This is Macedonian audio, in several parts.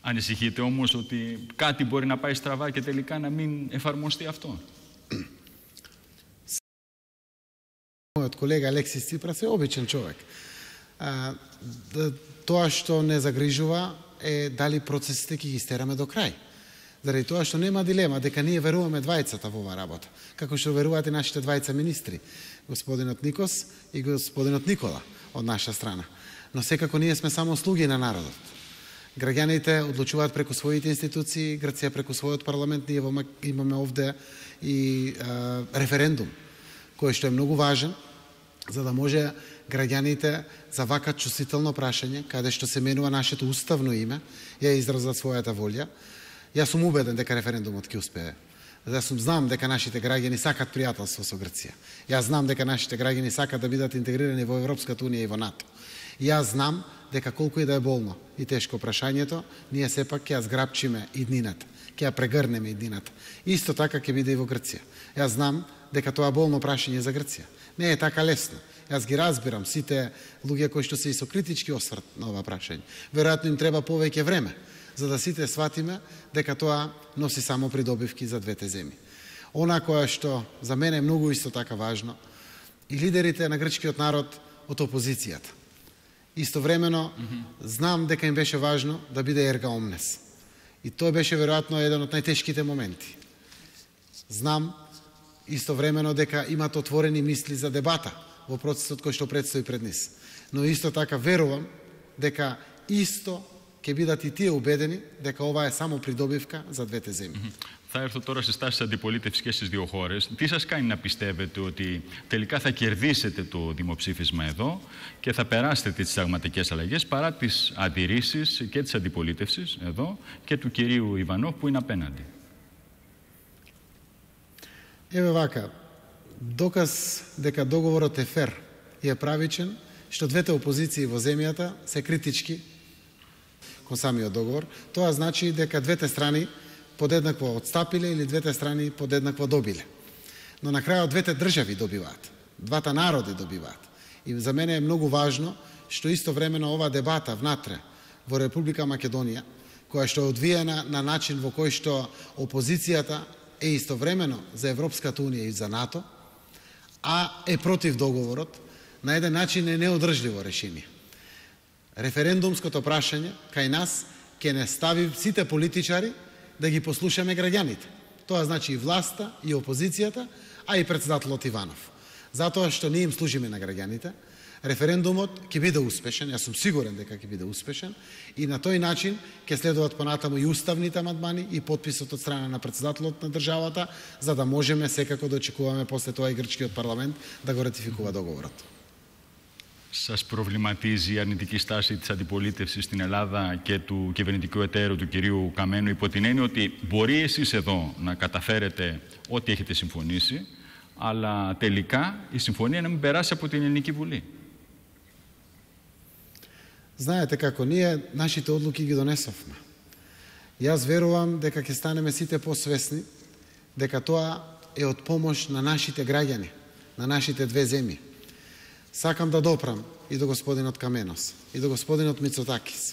Ανησυχείτε όμως ότι κάτι μπορεί να πάει στραβά και τελικά να μην εφαρμοστεί αυτό? Мојот колега Алексис Ципрас е обичен човек. Тоа што не загрижува е дали процесите ќе ги стераме до крај. Заради тоа што нема дилема дека ние веруваме двајцата во оваа работа, како што веруваат и нашите двајца министри, господинот Никос и господинот Никола од наша страна. Но секако ние сме само слуги на народот. Граѓаните одлучуваат преку своите институции, Грција преку својот парламент, ние имаме овде и референдум, кој што е многу важен, за да може граѓаните за вака чувствително прашање, каде што се менува нашето уставно име, ја изразат својата волја. Јас сум убеден дека референдумот ќе успее. Јас знам дека нашите граѓани сакат пријателство со Грција. Јас знам дека нашите граѓани сакат да бидат интегрирани во Европската унија и во НАТО. Јас знам дека колку и да е болно и тешко прашањето, ние сепак ќе ја зграпчиме иднината, ќе ја прегрнеме иднината. Исто така ќе биде и во Грција. Јас знам дека тоа болно прашање за Грција не е така лесно. Јас ги разбирам сите луѓе кои што се и со критички осврт на ова прашање. Веројатно им треба повеќе време, за да сите сватиме дека тоа носи само придобивки за двете земји. Она кое што за мене е многу исто така важно, и лидерите на грчкиот народ од опозицијата. Истовремено знам дека им беше важно да биде ерга омнес. И тој беше веројатно еден од најтешките моменти. Знам истовремено дека имат отворени мисли за дебата во процесот кој што предстои пред нив. Но исто така верувам дека исто ќе бидат и тие убедени дека ова е само придобивка за двете земји. Θα έρθω τώρα στις τάσεις αντιπολίτευσης και στις δύο χώρες. Τι σας κάνει να πιστεύετε ότι τελικά θα κερδίσετε το δημοψήφισμα εδώ και θα περάσετε τις συνταγματικές αλλαγές παρά τις αντιρρήσεις και της αντιπολίτευσης εδώ και του κυρίου Ιβανόφ που είναι απέναντι? Еве вака, доказ дека договорот е фер и е правичен, што двете опозиции во земјата се критички кон самиот договор, тоа значи дека двете страни подеднакво отстапиле или двете страни подеднакво добиле. Но на крајот двете држави добиваат, двата народи добиваат. И за мене е многу важно што истовремено ова дебата внатре во Република Македонија, која што е одвиена на начин во кој што опозицијата е истовремено за Европската унија и за НАТО, а е против договорот, на еден начин е неодржливо решение. Референдумското прашање кај нас ќе не стави сите политичари да ги послушаме граѓаните. Тоа значи и власта, и опозицијата, а и председателот Иванов. Затоа што ние им служиме на граѓаните, референдумот ќе биде успешен, јас сум сигурен дека ќе биде успешен, и на тој начин ќе следуваат понатаму и уставните амандмани и подписот од страна на председателот на државата, за да можеме секако да очекуваме после тоа и грчкиот парламент да го ратификува договорот. Σας προβληματίζει η αρνητική στάση της αντιπολίτευσης στην Ελλάδα και του κυβερνητικού εταίρου του κυρίου Καμένου, υπό την έννοια ότι μπορεί εσείς εδώ να καταφέρετε ό,τι έχετε συμφωνήσει, αλλά τελικά η συμφωνία να μην περάσει από την Ελληνική Βουλή? Знаете како, ние нашите одлуки ги донесовме. Јас верувам дека ќе станеме сите посвесни дека тоа е од помош на нашите граѓани, на нашите две земји. Сакам да допрам и до господинот Каменос, и до господинот Мицотакис.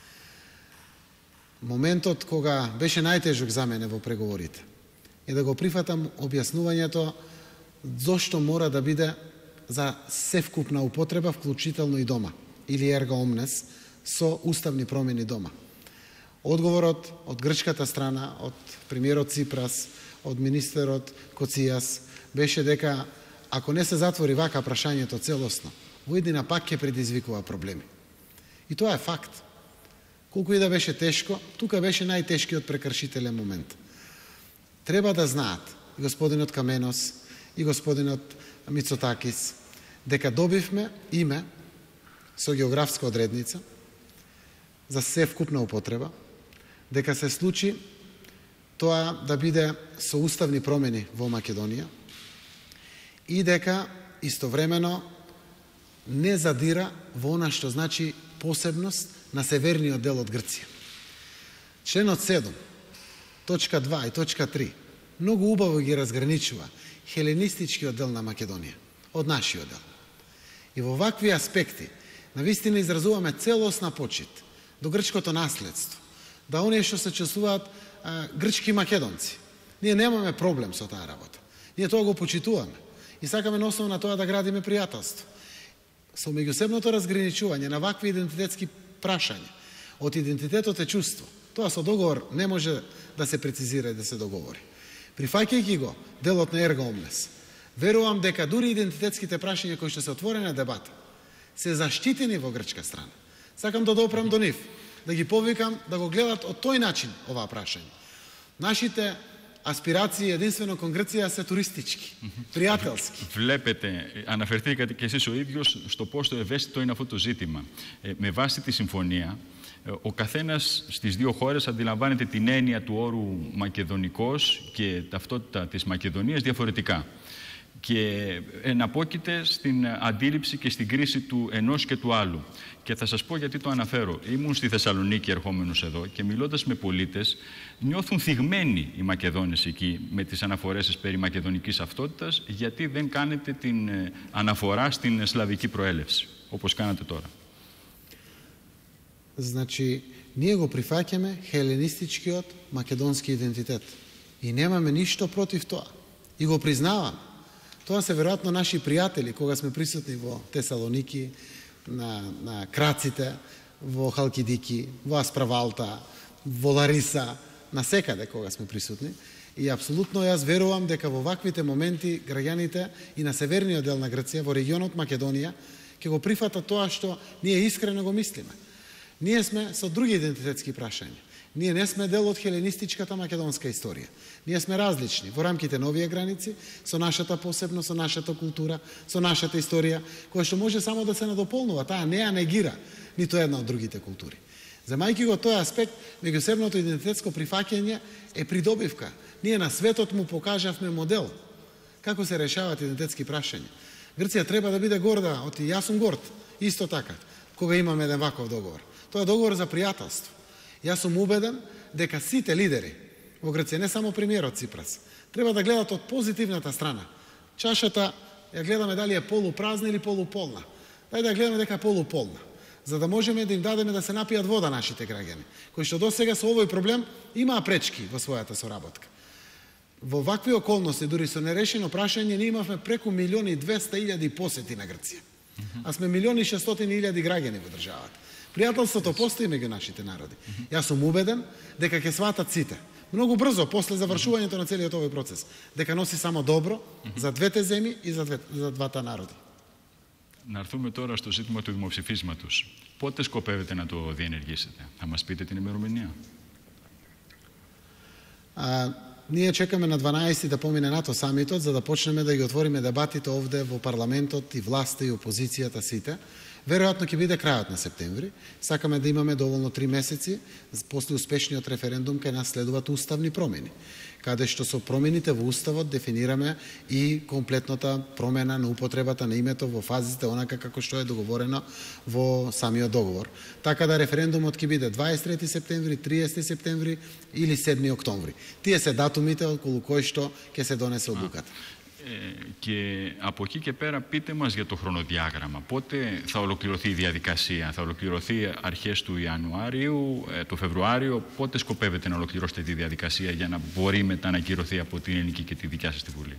Моментот кога беше најтежок за мене во преговорите е да го прифатам објаснувањето зошто мора да биде за севкупна употреба, вклучително и дома, или ерга омнес, со уставни промени дома. Одговорот од грчката страна, од премиерот Ципрас, од министерот Коцијас, беше дека ако не се затвори вака прашањето целосно, во иднина пак ќе предизвикува проблеми. И тоа е факт. Колку и да беше тешко, тука беше најтешкиот прекршителен момент. Треба да знаат и господинот Каменос, и господинот Мицотакис, дека добивме име со географска одредница за севкупна употреба, дека се случи тоа да биде со уставни промени во Македонија и дека истовремено не задира во она што значи посебност на северниот дел од Грција. Членот 7, точка 2 и точка 3 многу убаво ги разграничува хеленистичкиот дел на Македонија од нашиот дел. И во вакви аспекти навистина изразуваме целосна почит до грчкото наследство, да оние што се чувствуваат грчки македонци. Ние немаме проблем со таа работа. Ние тоа го почитуваме. И сакаме на основа на тоа да градиме пријателство. Со меѓусебното разграничување на вакви идентитетски прашања, од идентитетот е чувство. Тоа со договор не може да се прецизира и да се договори. Прифаќајќи го делот на Ерга Омнес, верувам дека дури идентитетските прашања кои што се отворени на дебата, се заштитени во грчка страна. Сакам да допрам до нив, да ги повикам да го гледат од тој начин оваа прашање. Нашите аспирации единствено кон Грција се туристички, пријателски. Βλέπετε, αναφερθήκατε και εσείς ο ίδιος στο πόσο ευαίσθητο είναι αυτό το ζήτημα. Με βάση τη συμφωνία, ο καθένας στις δύο χώρες αντιλαμβάνεται την έννοια του όρου μακεδονικός και ταυτότητα της Μακεδονίας διαφορετικά. Και εναπόκειται στην αντίληψη και στην κρίση του ενός και του άλλου. Και θα σας πω γιατί το αναφέρω. Ήμουν στη Θεσσαλονίκη ερχόμενος εδώ και μιλώντας με πολίτες, νιώθουν θυγμένοι οι Μακεδόνες εκεί με τις αναφορές σας περί μακεδονικής ταυτότητας, γιατί δεν κάνετε την αναφορά στην σλαβική προέλευση, όπως κάνατε τώρα. Значи, ние го прифаќаме хеленистичкиот македонски идентитет. И немаме ништо против тоа. И го признаваме. Тоа се веројатно наши пријатели, кога сме присутни во Тесалоники, на Краците, во Халкидики, во Асправалта, во Лариса, на секаде кога сме присутни. И апсолутно јас верувам дека во ваквите моменти граѓаните и на северниот дел на Грција, во регионот Македонија, ќе го прифатат тоа што ние искрено го мислиме. Ние сме со други идентитетски прашања. Ние не сме дел од хеленистичката македонска историја. Ние сме различни во рамките на овие граници, со нашата посебност, со нашата култура, со нашата историја, која што може само да се надополнува. Таа не ја негира ниту една од другите култури. Земајќи го тој аспект, меѓусебното идентитетско прифаќање е придобивка. Ние на светот му покажавме модел како се решаваат идентитетски прашања. Грција треба да биде горда, оти јас сум горд, исто така, кога имаме еден ваков договор. Тоа е договор за пријателство. Јас сум убеден дека сите лидери во Грција, не само премиерот Ципрас, треба да гледат од позитивната страна. Чашата ја гледаме дали е полупразна или полуполна. Дај да гледаме дека е полуполна, за да можеме да им дадеме да се напијат вода нашите граѓани, кои што досега со овој проблем имаа пречки во својата соработка. Во вакви околности, дури со нерешено прашање, ние имавме преку 1.200.000 посети на Грција. А сме 1.600.000 граѓани во државата. Пријателството постои меѓу нашите народи. Јас сум убеден дека ќе сватат сите, многу брзо после завршувањето на целиот овој процес, дека носи само добро за двете земји и за двата народи. Να έρθουμε τώρα στο ζήτημα του δημοψηφίσματος. Πότε σκοπεύετε να το διενεργήσετε? Θα μας πείτε την ημερομηνία. Ние чекаме на 12 да помине НАТО самитот, за да почнеме да ги отвориме дебатите овде во парламентот и власта и опозицијата сите. Веројатно ќе биде крајот на септември. Сакаме да имаме доволно 3 месеци после успешниот референдум кај нас следуваат уставни промени, каде што со промените во уставот дефинираме и комплетната промена на употребата на името во фазите онака како што е договорено во самиот договор. Така да референдумот ќе биде 23 септември, 30 септември или 7 октомври. Тие се датумите околу кои што ќе се донесе одлуката. Και από εκεί και πέρα πείτε μας για το χρονοδιάγραμμα. Πότε θα ολοκληρωθεί η διαδικασία? Θα ολοκληρωθεί αρχές του Ιανουάριου, του Φεβρουάριο? Πότε σκοπεύετε να ολοκληρώσετε τη διαδικασία για να μπορεί μετά να ακυρωθεί από την Ελληνική και τη δικιά σας τη Βουλή?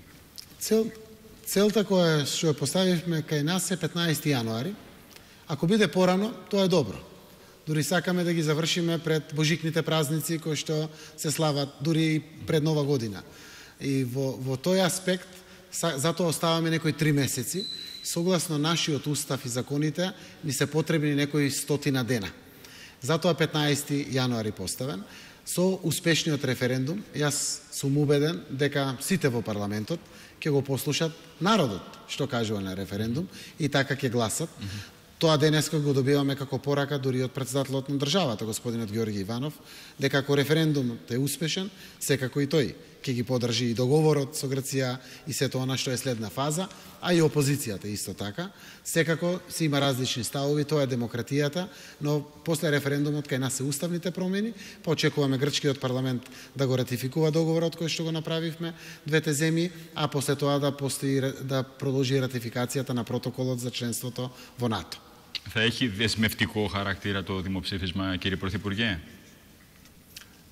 Целта која што ја поставивме кај нас е 15 јануари. Ако биде порано, тоа е добро. Дури сакаме да ги завршиме пред божикните празници кои што се слават дури пред Нова година. И во тој аспект затоа оставаме некои 3 месеци. Согласно нашиот устав и законите ни се потребни некои 100 дена. Затоа 15 јануари поставен. Со успешниот референдум, јас сум убеден дека сите во парламентот ќе го послушат народот што кажува на референдум и така ќе гласат. Тоа денеска го добиваме како порака дури од претседателот на државата, господинот Георги Иванов, дека ако референдумот е успешен, секако и тој ќе ги подржи и договорот со Грција и сето она што е следна фаза, а и опозицијата исто така. Секако се има различни ставови, тоа е демократијата, но после референдумот кај нас се уставните промени, па очекуваме грчкиот парламент да го ратификува договорот кој што го направивме двете земји, а после тоа да продолжи ратификацијата на протоколот за членството во НАТО. Θα έχει δεσμευτικό χαρακτήρα το δημοψήφισμα, κύριε Πρωθυπουργέ?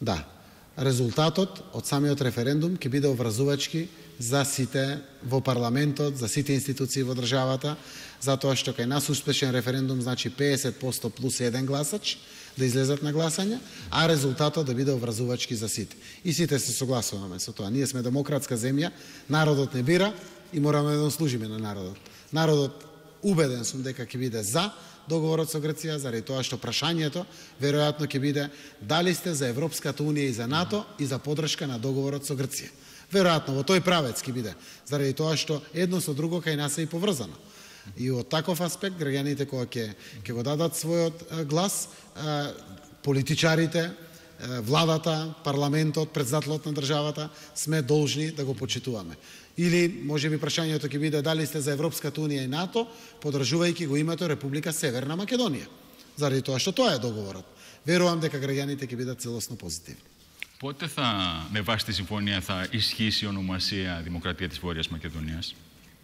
Да, резултатот од самиот референдум ќе биде обврзувачки за сите во парламентот, за сите институции во државата, затоа што кај нас успешен референдум значи 50% плюс 1 гласач да излезат на гласање, а резултатот да биде обврзувачки за сите. И сите се согласуваме со тоа. Ние сме демократска земја, народот не бира и мораме да служиме на народот. Народот, убеден сум дека ќе биде за договорот со Грција, заради тоа што прашањето веројатно ќе биде дали сте за Европската унија и за НАТО и за поддршка на договорот со Грција. Веројатно во тој правец ќе биде, заради тоа што едно со друго кај нас е и поврзано. И од таков аспект граѓаните кога ќе го дадат својот глас, политичарите, владата, парламентот, председателот на државата сме должни да го почитуваме. Или можеби прашањето ќе биде дали сте за Европската унија и НАТО, подржувајќи го името Република Северна Македонија. Заради тоа што тоа е договорот. Верувам дека граѓаните ќе бидат целосно позитивни. Πότε με βάση τη συμφωνία θα ισχύσει η ονομασία Δημοκρατία της Βόρειας Μακεδονίας?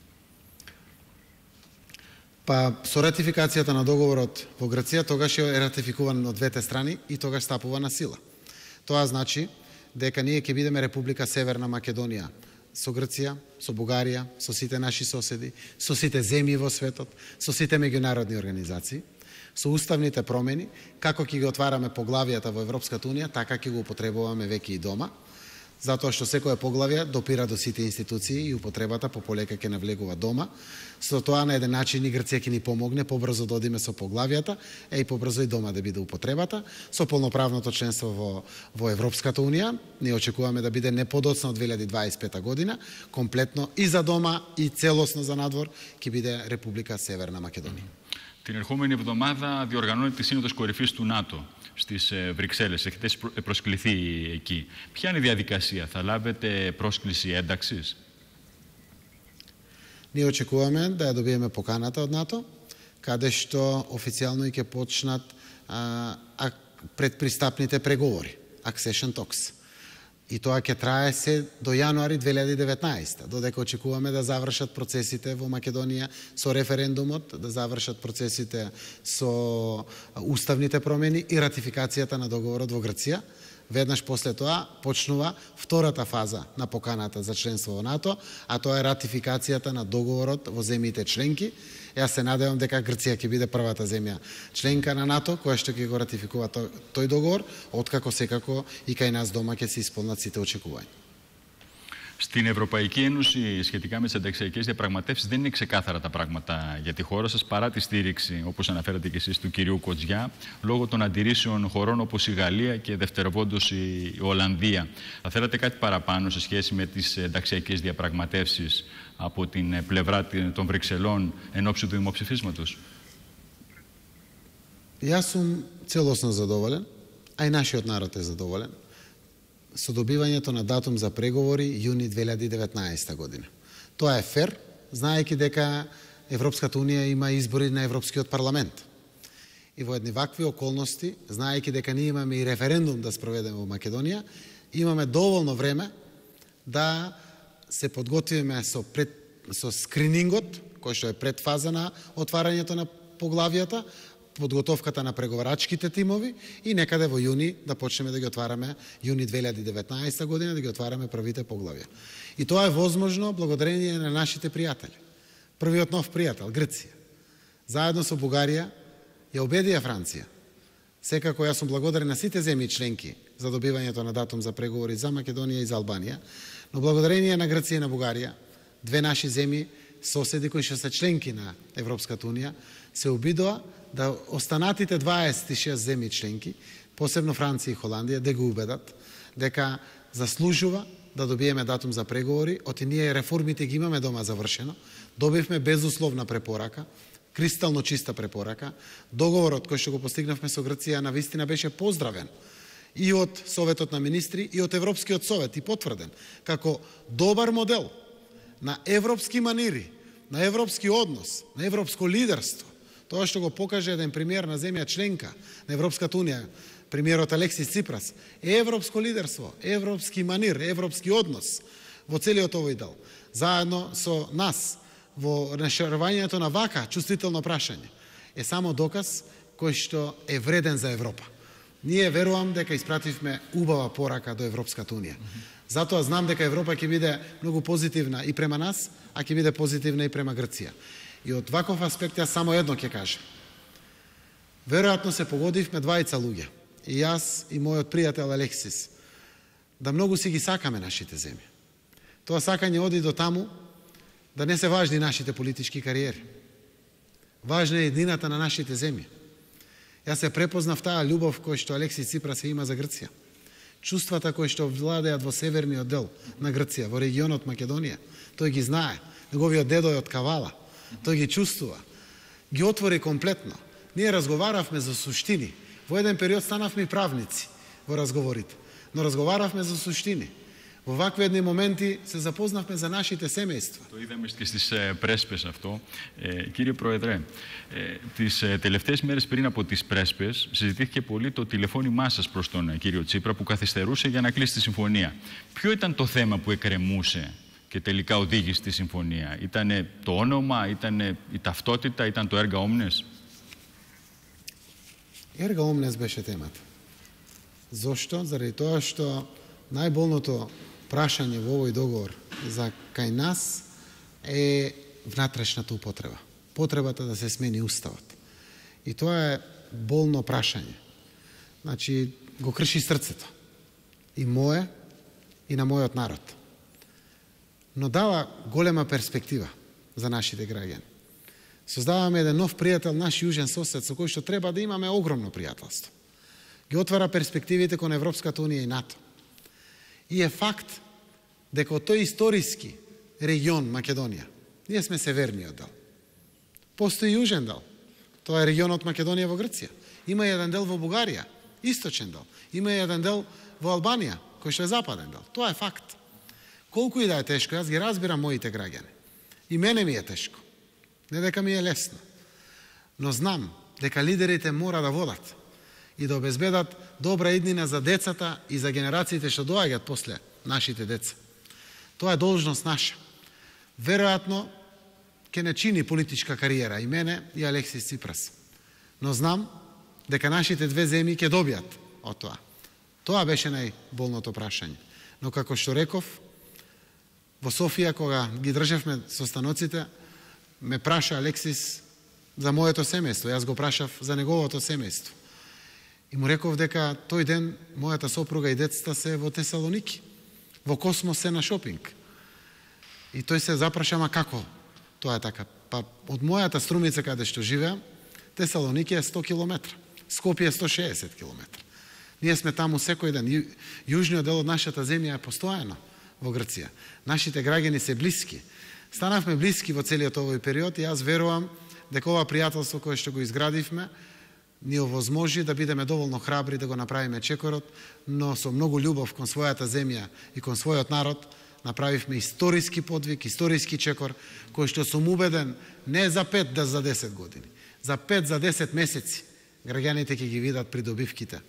Па со ратификацијата на договорот во Грција тогаш е ратификуван од двете страни и тогаш стапува на сила. Тоа значи дека ние ќе бидеме Република Северна Македонија со Грција, со Бугарија, со сите наши соседи, со сите земји во светот, со сите меѓународни организации, со уставните промени, како ќе ги отвараме поглавијата во Европската унија, така ќе го употребуваме веќе и дома, затоа што секое поглавје допира до сите институции и употребата пополека ќе навлегува дома. Со тоа на еден начин и Грција ќе ни помогне побрзо да одиме со поглавијата, и побрзо и дома да биде употребата. Со полноправното членство во Европската унија, ние очекуваме да биде не подоцна од 2025 година, комплетно и за дома и целосно за надвор ќе биде Република Северна Македонија. Την ερχόμενη εβδομάδα διοργανώνεται η Σύνοδος Κορυφής του ΝΑΤΟ στις Βρυξέλλες. Έχετε προσκληθεί εκεί. Ποια είναι η διαδικασία, θα λάβετε πρόσκληση ένταξης? Ние очекуваме да ја добиеме поканата од НАТО, каде што официјално и ќе почнат предпристапните преговори, accession talks. И тоа ќе трае се до јануари 2019, додека очекуваме да завршат процесите во Македонија со референдумот, да завршат процесите со уставните промени и ратификацијата на договорот во Грција. Веднаш после тоа почнува втората фаза на поканата за членство во НАТО, а тоа е ратификацијата на договорот во земјите членки. Јас се надевам дека Грција ќе биде првата земја членка на НАТО која што ќе го ратификува тој договор, откако секако и кај нас дома ќе се исполнат сите очекувања. Στην Ευρωπαϊκή Ένωση, σχετικά με τις ενταξιακές διαπραγματεύσεις, δεν είναι ξεκάθαρα τα πράγματα για τη χώρα σας, παρά τη στήριξη, όπως αναφέρατε και εσείς, του κυρίου Κοτζιά, λόγω των αντιρρήσεων χωρών όπως η Γαλλία και δευτερευόντως η Ολλανδία. Θα θέλατε κάτι παραπάνω σε σχέση με τις ενταξιακές διαπραγματεύσεις από την πλευρά των Βρυξελών εν ώψη του δημοψηφίσματος? Јас сум целосно задоволен, а и нашиот народ е задоволен со добивањето на датум за преговори јуни 2019 година. Тоа е фер, знаејќи дека Европската унија има избори на Европскиот парламент. И во едни вакви околности, знаејќи дека ние имаме и референдум да спроведеме во Македонија, имаме доволно време да се подготвиме со скринингот, кој што е пред фаза на отварањето на поглавијата, подготовката на преговарачките тимови и некаде во јуни да почнеме да ги отвараме, јуни 2019 година, да ги отвараме првите поглавја. И тоа е возможно благодарение на нашите пријатели. Првиот нов пријател, Грција. Заедно со Бугарија ја убедија Франција. Секако јас сум благодарен на сите земји членки за добивањето на датум за преговори за Македонија и за Албанија, но благодарение на Грција и на Бугарија, две наши земји, соседи кои што се членки на Европската унија, се обидоа да останатите 26 земји членки, посебно Франција и Холандија, да го убедат дека заслужува да добиеме датум за преговори, оти ние реформите ги имаме дома завршено, добивме безусловна препорака, кристално чиста препорака, договорот кој што го постигнавме со Грција на вистина беше поздравен и од Советот на министри и од Европскиот совет и потврден како добар модел на европски манири, на европски однос, на европско лидерство. Тоа што го покаже еден премиер на земја членка на Европската унија, премиерот Алексис Ципрас, европско лидерство, европски манир, европски однос во целиот овој дел. Заедно со нас во решавањето на вака чувствително прашање е само доказ кој што е вреден за Европа. Ние верувам дека испративме убава порака до Европската Унија. Затоа знам дека Европа ќе биде многу позитивна и према нас, а ќе биде позитивна и према Грција. И од ваков аспект јас само едно ќе кажам. Веројатно се погодивме двајца луѓе, и јас и мојот пријател Алексис, да многу си ги сакаме нашите земји. Тоа сакање оди до таму да не се важни нашите политички кариери. Важна е еднината на нашите земји. Јас се препознав таа љубов која што Алексис Ципрас има за Грција. Чувствата кои што владеат во северниот дел на Грција, во регионот Македонија. Тој ги знае. Неговиот дедо е од Кавала. Тој ги чувствува. Ги отвори комплетно. Ние разговаравме за суштини. Во еден период станавме и правници во разговорите. Но разговаравме за суштини. Во вакви едни моменти се запознавме за нашите семејства. Το είδαμε και στις πρέσπες αυτό. Κύριε Πρόεδρε, τις τελευταίες μέρες πριν από τις πρέσπες συζητήθηκε πολύ το τηλεφώνημά σας προς τον κύριο Τσίπρα που καθυστερούσε για να κλείσει τη συμφωνία. Ποιο ήταν το θέμα που εκκρεμούσε και τελικά οδήγησε στη συμφωνία? Ήταν το όνομα, ήταν η ταυτότητα, ήταν το έργα Omnes? Ерга Омнес беше темата. Зошто? Заради тоа што најболното прашање во овој договор за кај нас е внатрешната употреба. Потребата да се смени уставот. И тоа е болно прашање. Значи, го крши срцето. И мое, и на мојот народ. Но дава голема перспектива за нашите граѓани. Создаваме еден нов пријател, наш јужен сосед, со кој што треба да имаме огромно пријателство. Ги отвара перспективите кон Европската Унија и НАТО. И е факт дека од тој историски регион Македонија, ние сме северниот дел. Постои јужен дел. Тоа е регионот Македонија во Грција. Има еден дел во Бугарија, источен дел. Има еден дел во Албанија, кој што е западен дел. Тоа е факт. Колку и да е тешко, јас ги разбирам моите граѓани. И мене ми е тешко. Не дека ми е лесно. Но знам дека лидерите мора да водат и да обезбедат добра иднина за децата и за генерациите што доаѓаат после нашите деца. Тоа е должност наша. Веројатно ќе не чини политичка кариера и мене и Алексис Ципрас. Но знам дека нашите две земји ќе добијат од тоа. Тоа беше најболното прашање. Но како што реков, во Софија кога ги држевме состаноците, ме праша Алексис за моето семејство. Јас го прашав за неговото семејство. И му реков дека тој ден мојата сопруга и децата се во Тесалоники, во Космос се на шопинг. И тој се запраша, ама како тоа е така? Па од мојата Струмица каде што живеам, Тесалоники е 100 км, Скопје е 160 км. Ние сме таму секој ден. Јужниот дел од нашата земја е постојано во Грција. Нашите граѓани се блиски. Станавме блиски во целиот овој период и јас верувам дека ова пријателство кое што го изградивме ни овозможи да бидеме доволно храбри да го направиме чекорот, но со многу љубов кон својата земја и кон својот народ направивме историски подвиг, историски чекор, кој што сум убеден не за 5 да за 10 години, за 5 за 10 месеци граѓаните ќе ги видат придобивките.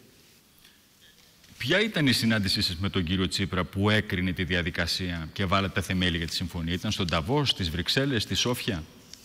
Ποια ήταν η συνάντησή σας με τον κύριο Τσίπρα που έκρινε τη διαδικασία και βάλε τα θεμέλια για τη συμφωνία? Ήταν στον Νταβός, στις Βρυξέλλες, στη Σόφια?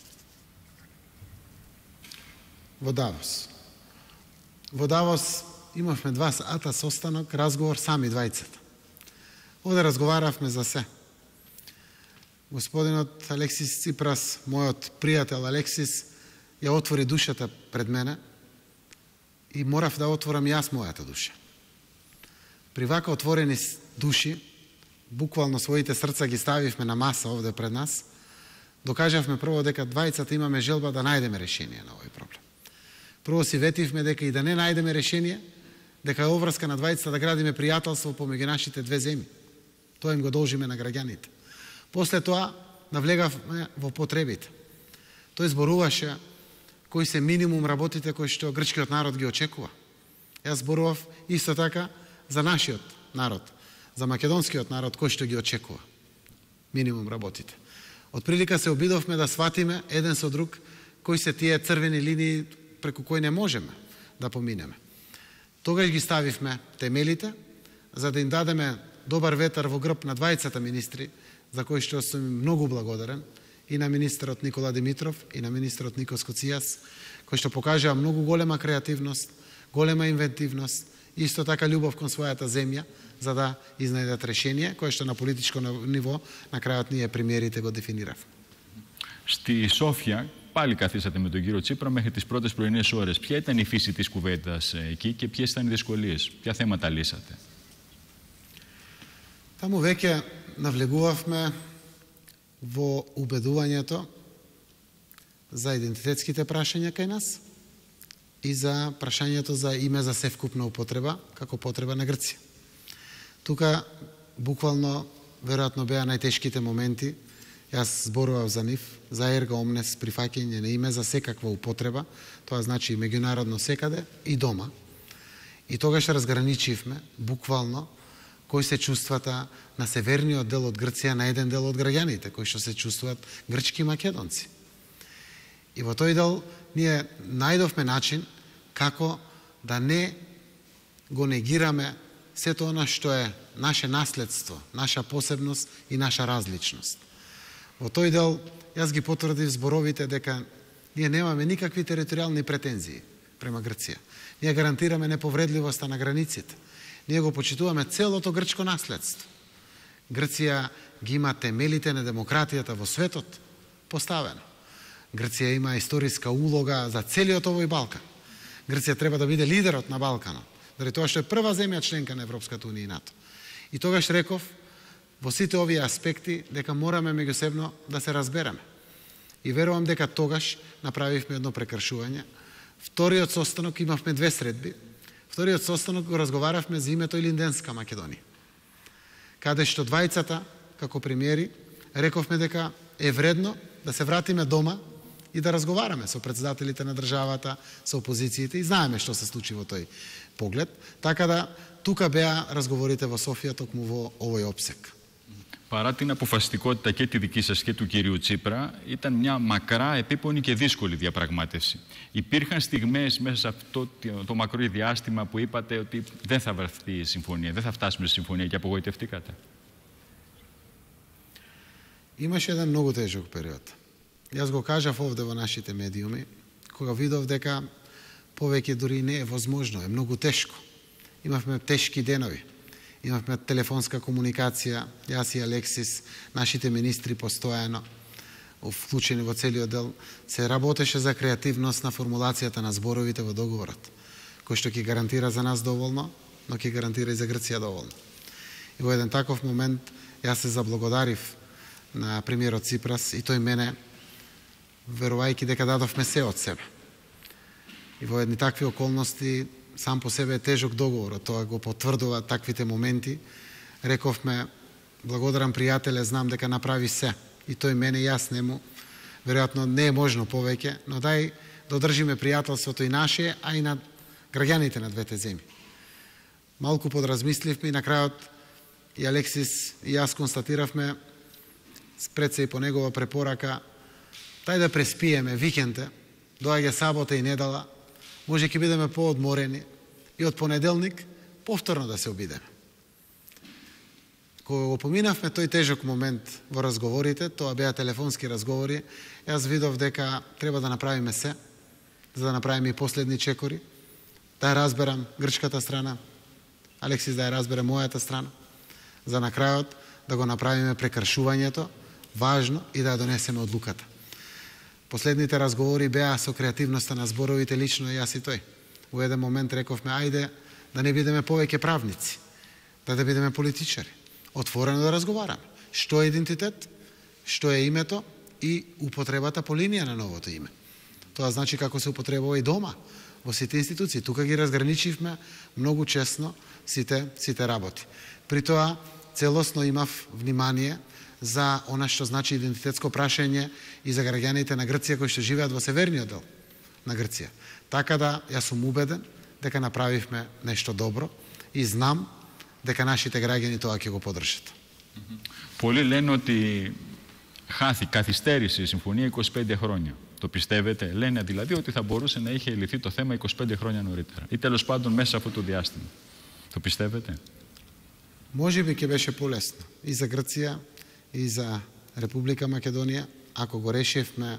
Во Давос. Во Давос имавме 2 сата состанок, разговор сами двајцата. Оде разговаравме за се. Господинот Алексис Ципрас, мојот пријател Алексис, ја отвори душата пред мене и морав да отворам јас мојата душа. При вака отворени души, буквално своите срца ги ставивме на маса овде пред нас, докажавме прво дека двајцата имаме желба да најдеме решение на овој проблем. Прво си ветивме дека и да не најдеме решение, дека е оврска на двајцата да градиме пријателство помеѓу нашите две земји. Тоа им го должиме на граѓаните. После тоа навлегавме во потребите. Тој зборуваше кои се минимум работите кои што грчкиот народ ги очекува. Јас зборував исто така за нашиот народ, за македонскиот народ кој што ги очекува. Минимум работите. Од прилика се обидовме да сватиме еден со друг кои се тие црвени линии преку кои не можеме да поминеме. Тогаш ги ставивме темелите за да им дадеме добар ветар во грб на двајцата министри, за кои што сум многу благодарен, и на министерот Никола Димитров и на министерот Никос Коцијас, кои што покажаа многу голема креативност, голема инвентивност исто така љубов кон својата земја, за да изнајдат решение, кое што на политичко ниво на крајот ние премиерите го дефиниравме. Στη Σόφια πάλι καθίσατε με τον κύριο Τσίπρα μέχρι τις πρώτες πρωινές ώρες. Ποια ήταν η φύση της κουβέντας εκεί και ποιες ήταν οι δυσκολίες, ποια θέματα λύσατε? Таму веќе навлегувавме во убедувањето за идентитетските прашања кај нас и за прашањето за име за севкупна употреба како потреба на Грција. Тука буквално веројатно беа најтешките моменти. Јас зборував за нив, за ерга омнес, прифаќање на име за секаква употреба, тоа значи и меѓународно секаде и дома. И тогаш разграничивме буквално кои се чувствата на северниот дел од Грција на еден дел од граѓаните, кои што се чувствуваат грчки македонци. И во тој дел ние најдовме начин како да не го негираме сето она што е наше наследство, наша посебност и наша различност. Во тој дел јас ги потврдив зборовите дека ние немаме никакви територијални претензии према Грција. Ние гарантираме неповредливоста на границите. Ние го почитуваме целото грчко наследство. Грција ги има темелите на демократијата во светот поставено. Грција има историска улога за целиот овој Балкан. Грција треба да биде лидерот на Балканот, заради тоа што е прва земја членка на Европската унија и НАТО. И тогаш реков во сите овие аспекти дека мораме меѓусебно да се разбереме. И верувам дека тогаш направивме едно прекршување. Вториот состанок имавме две средби. Вториот состанок го разговаравме за името Илинденска Македонија, каде што двајцата, како премиери, рековме дека е вредно да се вратиме дома и да разговараме со председателите на државата, со опозициите, и знаеме што се случи во тој поглед. Така да, тука беа разговорите во Софија токму во овој обсек. Παρά την αποφασιστικότητα και τη δική σας και του κυρίου Τσίπρα, ήταν μια μακρά, επίπονη και δύσκολη διαπραγμάτευση. Υπήρχαν στιγμές μέσα σε αυτό το μακρό διάστημα που είπατε ότι δεν θα βρεθεί η συμφωνία, δεν θα φτάσουμε στη συμφωνία και απογοητευτήκατε? Имаше еден многу тежок период. Јас го кажав овде во нашите медиуми, кога видов дека повеќе дури не е возможно, е многу тешко. Имавме тешки денови. Имавме телефонска комуникација, јас и Алексис, нашите министри постојано, вклучени во целиот дел, се работеше за креативност на формулацијата на зборовите во договорот, кој што ќе гарантира за нас доволно, но ќе гарантира и за Грција доволно. И во еден таков момент јас се заблагодарив на премиерот Ципрас и тој мене, верувајќи дека дадовме се од себе. И во едни такви околности сам по себе е тежок договор, тоа го потврдува таквите моменти. Рековме, благодарам пријателе, знам дека направи се. И тој мене и јас нему, веројатно не е можно повеќе, но дај да одржиме пријателството и наше, а и на граѓаните на двете земји. Малку подразмисливме и на крајот и Алексис и јас констатиравме, пред се и по негова препорака, тај да преспиеме викенте, доаѓа сабота и недела, може ќе бидеме поодморени и од понеделник повторно да се обидеме. Кога го поминавме тој тежок момент во разговорите, тоа беа телефонски разговори, јас видов дека треба да направиме се, за да направиме и последни чекори, да ја разберам грчката страна, Алексис да ја разбере мојата страна, за на крајот да го направиме прекршувањето, важно, и да ја донесеме одлуката. Последните разговори беа со креативноста на зборовите, лично јас и тој. Во еден момент рековме, ајде да не бидеме повеќе правници, да бидеме политичари. Отворено да разговараме. Што е идентитет, што е името и употребата по линија на новото име. Тоа значи како се употребува и дома, во сите институции. Тука ги разграничивме многу честно сите работи. При тоа целосно имав внимание за она што значи идентитетско прашање и за граѓаните на Грција кои што живеат во северниот дел на Грција. Така да, јас сум убеден дека направивме нешто добро и знам дека нашите граѓани тоа ќе го поддржат. Πολλοί λένε ότι καθυστέρησε η συμφωνία 25 χρόνια. Το πιστεύετε? Λένε δηλαδή ότι θα μπορούσε να είχε λυθεί το θέμα 25 χρόνια νωρίτερα. Ή τέλος πάντων μέσα σε αυτό το διάστημα. Το πιστεύετε? Може би ќе беше полесно и за Грција и за Република Македонија, ако го решивме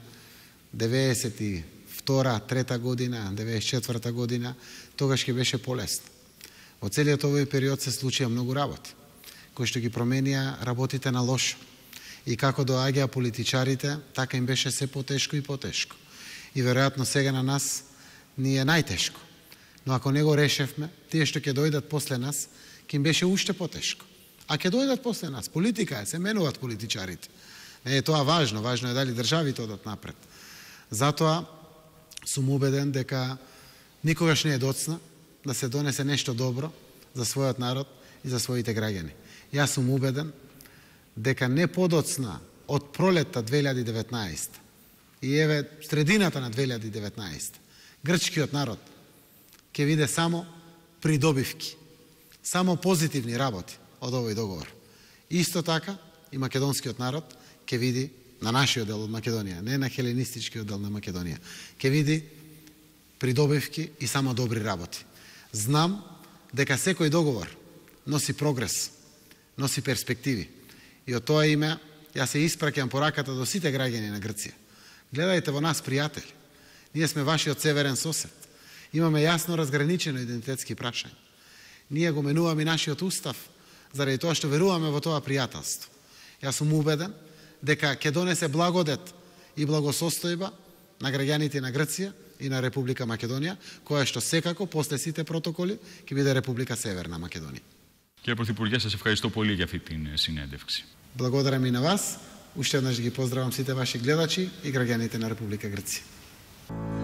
92-3 година, 94 година, тогаш ќе беше полесно. Во целиот овој период се случија многу работи, кои што ги променија работите на лошо. И како доаѓаа политичарите, така им беше се потешко и потешко. И веројатно сега на нас ни е најтешко. Но ако не го решевме, тие што ќе дојдат после нас, ќе им беше уште потешко. А ќе дојдат после нас. Политика е, се менуваат политичарите. Не е тоа важно, важно е дали државите одат напред. Затоа сум убеден дека никогаш не е доцна да се донесе нешто добро за својот народ и за своите граѓани. Јас сум убеден дека не подоцна од пролетта 2019 и еве средината на 2019 грчкиот народ ќе види само придобивки, само позитивни работи од овој договор. Исто така и македонскиот народ ќе види на нашиот дел од Македонија, не на хеленистичкиот дел на Македонија, ќе види придобивки и само добри работи. Знам дека секој договор носи прогрес, носи перспективи. И од тоа име, јас се испраќам пораката до сите граѓани на Грција. Гледајте во нас, пријатели. Ние сме вашиот северен сосед. Имаме јасно разграничено идентитетски прашања. Ние го менуваме нашиот устав, заради тоа што веруваме во тоа пријателство. Јас сум убеден дека ќе донесе благодет и благосостојба на граѓаните на Грција и на Република Македонија, која што секако, после сите протоколи, ќе биде Република Северна Македонија. Κύριε Πρωθυπουργέ, σας ευχαριστώ πολύ για αυτή την συνέντευξη. Благодарам и на вас. Уште еднаш ги поздравам сите ваши гледачи и граѓаните на Република Грција.